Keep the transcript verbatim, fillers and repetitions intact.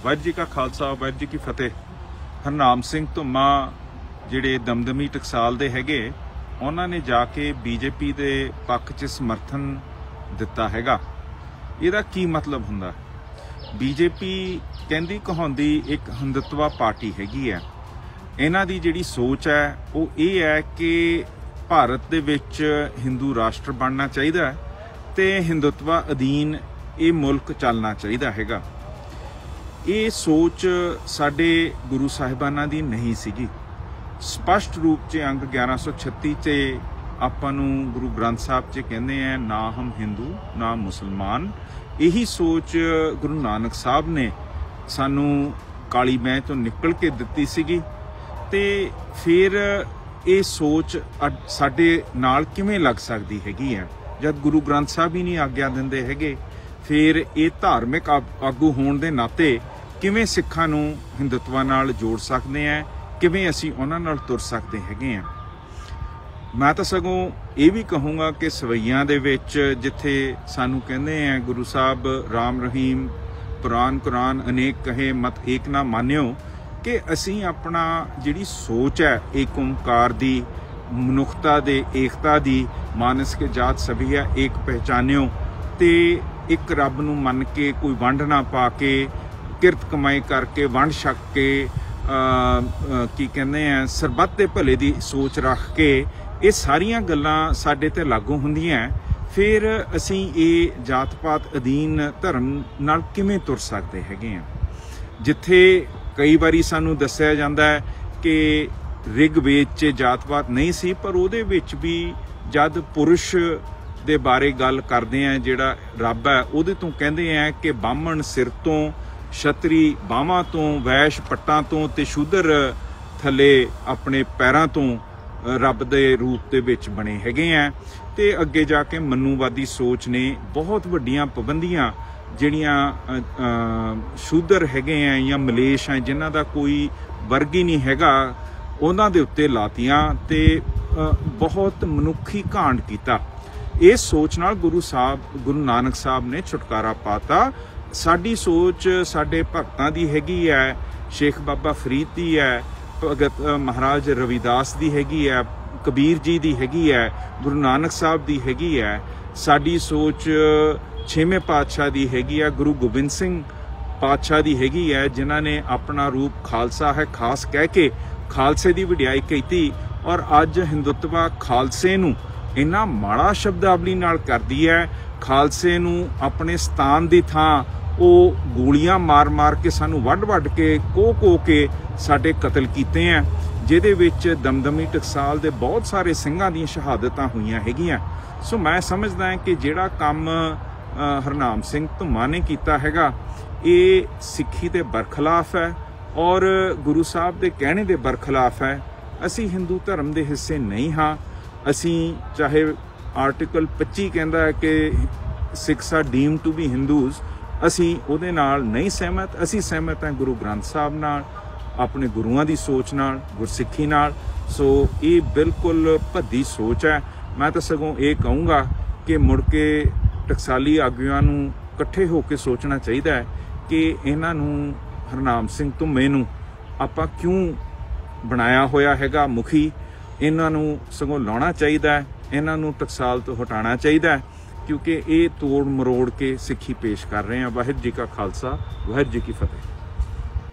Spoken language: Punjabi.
ਵਾਹਿਗੁਰੂ ਜੀ ਕਾ ਖਾਲਸਾ ਵਾਹਿਗੁਰੂ ਜੀ ਕੀ ਫਤਿਹ। ਹਰਨਾਮ ਸਿੰਘ ਧੁੰਮਾ ਜਿਹੜੇ ਦਮਦਮੀ ਟਕਸਾਲ ਦੇ ਹੈਗੇ, ਉਹਨਾਂ ਨੇ ਜਾ ਕੇ ਬੀਜੇਪੀ ਦੇ ਪੱਖ 'ਚ ਸਮਰਥਨ ਦਿੱਤਾ ਹੈਗਾ। ਇਹਦਾ ਕੀ ਮਤਲਬ ਹੁੰਦਾ? ਬੀਜੇਪੀ ਕਹਿੰਦੀ ਕਹਾਉਂਦੀ ਇੱਕ ਹਿੰਦੂਤਵਾ ਪਾਰਟੀ ਹੈਗੀ ਹੈ। ਇਹਨਾਂ ਦੀ ਜਿਹੜੀ ਸੋਚ ਹੈ ਉਹ ਇਹ ਹੈ ਕਿ ਭਾਰਤ ਦੇ ਵਿੱਚ ਹਿੰਦੂ ਰਾਸ਼ਟਰ ਬਣਨਾ ਚਾਹੀਦਾ ਤੇ ਹਿੰਦੂਤਵਾ ਅਧੀਨ ਇਹ ਮੁਲਕ ਚੱਲਣਾ ਚਾਹੀਦਾ ਹੈਗਾ। ਇਹ ਸੋਚ ਸਾਡੇ ਗੁਰੂ ਸਾਹਿਬਾਨਾਂ ਦੀ ਨਹੀਂ ਸੀਗੀ। ਸਪਸ਼ਟ ਰੂਪ 'ਚ ਅੰਗ ਗਿਆਰਾਂ ਸੌ ਛੱਤੀ 'ਚ ਆਪਾਂ ਨੂੰ ਗੁਰੂ ਗ੍ਰੰਥ ਸਾਹਿਬ 'ਚ ਕਹਿੰਦੇ ਆ, ਨਾ ਹਮ ਹਿੰਦੂ ਨਾ ਮੁਸਲਮਾਨ। ਇਹੀ ਸੋਚ ਗੁਰੂ ਨਾਨਕ ਸਾਹਿਬ ਨੇ ਸਾਨੂੰ ਕਾਲੀ ਮੈਂ ਤੋਂ ਨਿਕਲ ਕੇ ਦਿੱਤੀ ਸੀਗੀ। ਤੇ ਫਿਰ ਇਹ ਸੋਚ ਸਾਡੇ ਨਾਲ ਕਿਵੇਂ ਲੱਗ ਸਕਦੀ ਹੈਗੀ ਹੈ ਜਦ ਗੁਰੂ ਗ੍ਰੰਥ ਸਾਹਿਬ ਹੀ ਨਹੀਂ ਆਗਿਆ ਦਿੰਦੇ ਹੈਗੇ? ਫਿਰ ਇਹ ਧਾਰਮਿਕ ਆਗੂ ਹੋਣ ਦੇ ਨਾਤੇ ਕਿਵੇਂ ਸਿੱਖਾਂ ਨੂੰ ਹਿੰਦੂਤਵਾ ਨਾਲ ਜੋੜ ਸਕਦੇ ਆ, ਕਿਵੇਂ ਅਸੀਂ ਉਹਨਾਂ ਨਾਲ ਤੁਰ ਸਕਦੇ ਹੈਗੇ ਆ? ਮੈਂ ਤਾਂ ਸਗੋਂ ਇਹ ਵੀ ਕਹੂੰਗਾ ਕਿ ਸਵਈਆਂ ਦੇ ਵਿੱਚ ਜਿੱਥੇ ਸਾਨੂੰ ਕਹਿੰਦੇ ਆ ਗੁਰੂ ਸਾਹਿਬ ਰਾਮ ਰਹੀਮ ਪੁਰਾਨ ਕੁਰਾਨ ਅਨੇਕ ਕਹੇ ਮਤ ਏਕ ਨਾ ਮਾਨਿਓ, ਕਿ ਅਸੀਂ ਆਪਣਾ ਜਿਹੜੀ ਸੋਚ ਹੈ ਏਕ ਓਮਕਾਰ ਦੀ, ਮਨੁੱਖਤਾ ਦੇ ਏਕਤਾ ਦੀ, ਮਾਨਸ ਕੇ ਜਾਤ ਸਭੀ ਹੈ ਏਕ ਪਹਿਚਾਨਿਓ, ਤੇ ਇੱਕ ਰੱਬ ਨੂੰ ਮੰਨ ਕੇ ਕੋਈ ਵੰਡ ਨਾ ਪਾ ਕੇ ਕਿਰਤ ਕਮਾਈ ਕਰਕੇ ਵੰਡ ਛਕ ਕੇ ਕੀ ਕਹਿੰਦੇ ਆ ਸਰਬੱਤ ਦੇ ਭਲੇ ਦੀ ਸੋਚ ਰੱਖ ਕੇ ਇਹ ਸਾਰੀਆਂ ਗੱਲਾਂ ਸਾਡੇ ਤੇ ਲਾਗੂ ਹੁੰਦੀਆਂ, ਫਿਰ ਅਸੀਂ ਇਹ ਜਾਤ ਪਾਤ ਅਧੀਨ ਧਰਮ ਨਾਲ ਕਿਵੇਂ ਤੁਰ ਸਕਦੇ ਹੈਗੇ ਆ? ਜਿੱਥੇ ਕਈ ਵਾਰੀ ਸਾਨੂੰ ਦੱਸਿਆ ਜਾਂਦਾ ਹੈ ਕਿ ਰਿਗਵੇਦ 'ਚ ਜਾਤ ਪਾਤ ਨਹੀਂ ਸੀ, ਪਰ ਉਹਦੇ ਵਿੱਚ ਵੀ ਜਦ ਪੁਰਸ਼ ਦੇ ਬਾਰੇ ਗੱਲ ਕਰਦੇ ਆ, ਜਿਹੜਾ ਰੱਬ ਹੈ ਉਹਦੇ ਤੋਂ ਕਹਿੰਦੇ ਆ ਕਿ ਬਾਹਮਣ ਸਿਰ ਤੋਂ, ਛਤਰੀ ਬਾਹਾਂ ਤੋਂ, ਵੈਸ਼ ਪੱਟਾਂ ਤੋਂ ਤੇ ਸ਼ੂਦਰ ਥੱਲੇ ਆਪਣੇ ਪੈਰਾਂ ਤੋਂ ਰੱਬ ਦੇ ਰੂਪ ਦੇ ਵਿੱਚ ਬਣੇ ਹੈਗੇ ਆ। ਤੇ ਅੱਗੇ ਜਾ ਕੇ ਮਨੂਵਾਦੀ ਸੋਚ ਨੇ ਬਹੁਤ ਵੱਡੀਆਂ ਪਾਬੰਦੀਆਂ ਜਿਹੜੀਆਂ ਸ਼ੂਦਰ ਹੈਗੇ ਆ ਜਾਂ ਮਲੇਸ਼ ਆ ਜਿਨ੍ਹਾਂ ਦਾ ਕੋਈ ਵਰਗ ਹੀ ਨਹੀਂ ਹੈਗਾ ਉਹਨਾਂ ਦੇ ਉੱਤੇ ਲਾਤੀਆਂ ਤੇ ਬਹੁਤ ਮਨੁੱਖੀ ਕਾਂਡ ਕੀਤਾ। ਇਸ ਸੋਚ ਨਾਲ ਗੁਰੂ ਸਾਹਿਬ ਗੁਰੂ ਨਾਨਕ ਸਾਹਿਬ ਨੇ ਛੁਟਕਾਰਾ ਪਾਤਾ। ਸਾਡੀ ਸੋਚ ਸਾਡੇ ਭਗਤਾਂ ਦੀ ਹੈਗੀ ਹੈ, ਸ਼ੇਖ ਬਾਬਾ ਫਰੀਦ ਦੀ ਹੈ, ਭਗਤ ਮਹਾਰਾਜ ਰਵਿਦਾਸ ਦੀ ਹੈਗੀ ਹੈ, ਕਬੀਰ ਜੀ ਦੀ ਹੈਗੀ ਹੈ, ਗੁਰੂ ਨਾਨਕ ਸਾਹਿਬ ਦੀ ਹੈਗੀ ਹੈ। ਸਾਡੀ ਸੋਚ ਛੇਵੇਂ ਪਾਤਸ਼ਾਹ ਦੀ ਹੈਗੀ ਆ, ਗੁਰੂ ਗੋਬਿੰਦ ਸਿੰਘ ਪਾਤਸ਼ਾਹ ਦੀ ਹੈਗੀ ਹੈ, ਜਿਨ੍ਹਾਂ ਨੇ ਆਪਣਾ ਰੂਪ ਖਾਲਸਾ ਹੈ ਖਾਸ ਕਹਿ ਕੇ ਖਾਲਸੇ ਦੀ ਵਡਿਆਈ ਕੀਤੀ। ਔਰ ਅੱਜ ਹਿੰਦੂਤਵਾ ਖਾਲਸੇ ਨੂੰ ਇੰਨਾ ਮਾੜਾ ਸ਼ਬਦਾਵਲੀ ਨਾਲ ਕਰਦੀ ਹੈ, ਖਾਲਸੇ ਨੂੰ ਆਪਣੇ ਸਥਾਨ ਦੀ ਥਾਂ ਉਹ ਗੋਲੀਆਂ ਮਾਰ ਮਾਰ ਕੇ ਸਾਨੂੰ ਵੱਢ ਵੱਢ ਕੇ ਕੋਹ ਕੋਹ ਕੇ ਸਾਡੇ ਕਤਲ ਕੀਤੇ ਆ, ਜਿਹਦੇ ਵਿੱਚ ਦਮਦਮੀ ਟਕਸਾਲ ਦੇ ਬਹੁਤ ਸਾਰੇ ਸਿੰਘਾਂ ਦੀਆਂ ਸ਼ਹਾਦਤਾਂ ਹੋਈਆਂ ਹੈਗੀਆਂ। ਸੋ ਮੈਂ ਸਮਝਦਾ ਹਾਂ ਕਿ ਜਿਹੜਾ ਕੰਮ ਹਰਨਾਮ ਸਿੰਘ ਧੁੰਮਾ ਨੇ ਕੀਤਾ ਹੈਗਾ ਇਹ ਸਿੱਖੀ ਦੇ ਬਰਖਲਾਫ ਹੈ ਔਰ ਗੁਰੂ ਸਾਹਿਬ ਦੇ ਕਹਿਣੇ ਦੇ ਬਰਖਲਾਫ ਹੈ। ਅਸੀਂ ਹਿੰਦੂ ਧਰਮ ਦੇ ਹਿੱਸੇ ਨਹੀਂ ਹਾਂ। ਅਸੀਂ ਚਾਹੇ ਆਰਟੀਕਲ ਪੱਚੀ ਕਹਿੰਦਾ ਹੈ ਕਿ Sikhs are deemed to be Hindus, ਅਸੀਂ ਉਹਦੇ ਨਾਲ ਨਹੀਂ ਸਹਿਮਤ। ਅਸੀਂ ਸਹਿਮਤ ਹਾਂ ਗੁਰੂ ਗ੍ਰੰਥ ਸਾਹਿਬ ਨਾਲ, ਆਪਣੇ ਗੁਰੂਆਂ ਦੀ ਸੋਚ ਨਾਲ, ਗੁਰਸਿੱਖੀ ਨਾਲ। ਸੋ ਇਹ ਬਿਲਕੁਲ ਭੱਦੀ ਸੋਚ ਹੈ। ਮੈਂ ਤਾਂ ਸਗੋਂ ਇਹ ਕਹੂੰਗਾ ਕਿ ਮੁੜ ਕੇ ਟਕਸਾਲੀ ਆਗੂਆਂ ਨੂੰ ਇਕੱਠੇ ਹੋ ਕੇ ਸੋਚਣਾ ਚਾਹੀਦਾ ਹੈ ਕਿ ਇਹਨਾਂ ਨੂੰ ਹਰਨਾਮ ਸਿੰਘ ਧੁੰਮੇ ਨੂੰ ਆਪਾਂ ਕਿਉਂ ਬਣਾਇਆ ਹੋਇਆ ਹੈਗਾ ਮੁਖੀ। ਇਹਨਾਂ ਨੂੰ ਸਗੋਂ ਲਾਉਣਾ ਚਾਹੀਦਾ, ਇਹਨਾਂ ਨੂੰ ਟਕਸਾਲ ਤੋਂ ਹਟਾਉਣਾ ਚਾਹੀਦਾ, ਕਿਉਂਕਿ ਇਹ ਤੋੜ ਮਰੋੜ ਕੇ ਸਿੱਖੀ ਪੇਸ਼ ਕਰ ਰਹੇ ਆ। ਵਾਹਿਗੁਰੂ ਜੀ ਕਾ ਖਾਲਸਾ ਵਾਹਿਗੁਰੂ ਜੀ ਕੀ ਫਤਿਹ।